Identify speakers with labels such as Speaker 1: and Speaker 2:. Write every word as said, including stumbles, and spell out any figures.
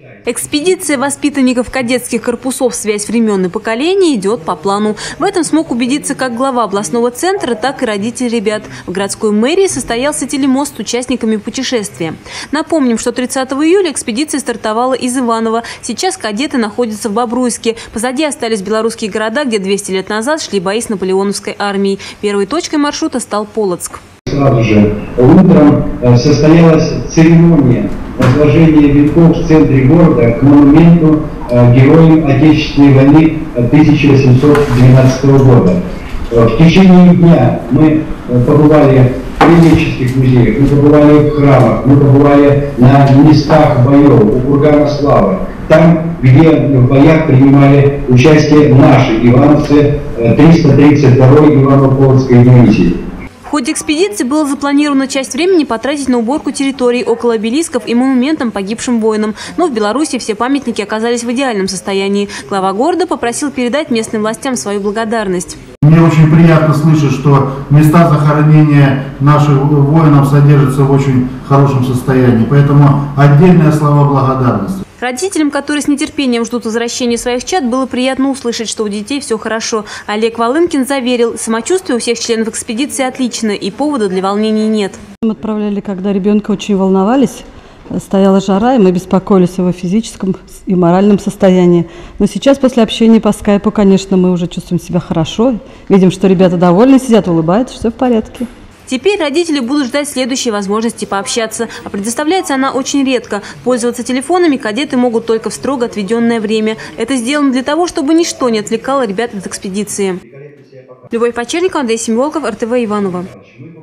Speaker 1: Экспедиция воспитанников кадетских корпусов «Связь времен и поколений» идет по плану. В этом смог убедиться как глава областного центра, так и родители ребят. В городской мэрии состоялся телемост с участниками путешествия. Напомним, что тридцатого июля экспедиция стартовала из Иваново. Сейчас кадеты находятся в Бобруйске. Позади остались белорусские города, где двести лет назад шли бои с наполеоновской армией. Первой точкой маршрута стал Полоцк.
Speaker 2: Сразу же утром состоялась церемония возложения венков в центре города к монументу героям Отечественной войны тысяча восемьсот двенадцатого года. В течение дня мы побывали в краеведческих музеях, мы побывали в храмах, мы побывали на местах боев у кургана Славы, там, где в боях принимали участие наши ивановцы триста тридцать второй Иваново-Полоцкой дивизии.
Speaker 1: В ходе экспедиции было запланировано часть времени потратить на уборку территорий около обелисков и монументам погибшим воинам. Но в Беларуси все памятники оказались в идеальном состоянии. Глава города попросил передать местным властям свою благодарность.
Speaker 3: Мне очень приятно слышать, что места захоронения наших воинов содержатся в очень хорошем состоянии. Поэтому отдельные слова благодарности.
Speaker 1: Родителям, которые с нетерпением ждут возвращения своих чад, было приятно услышать, что у детей все хорошо. Олег Волынкин заверил, самочувствие у всех членов экспедиции отличное и повода для волнений нет.
Speaker 4: Мы отправляли, когда ребенка очень волновались, стояла жара, и мы беспокоились о его физическом и моральном состоянии. Но сейчас, после общения по скайпу, конечно, мы уже чувствуем себя хорошо. Видим, что ребята довольны, сидят, улыбаются, все в порядке.
Speaker 1: Теперь родители будут ждать следующей возможности пообщаться. А предоставляется она очень редко. Пользоваться телефонами кадеты могут только в строго отведенное время. Это сделано для того, чтобы ничто не отвлекало ребят от экспедиции. Любовь Почерникова, Андрей Семиволков, эр тэ вэ Иваново.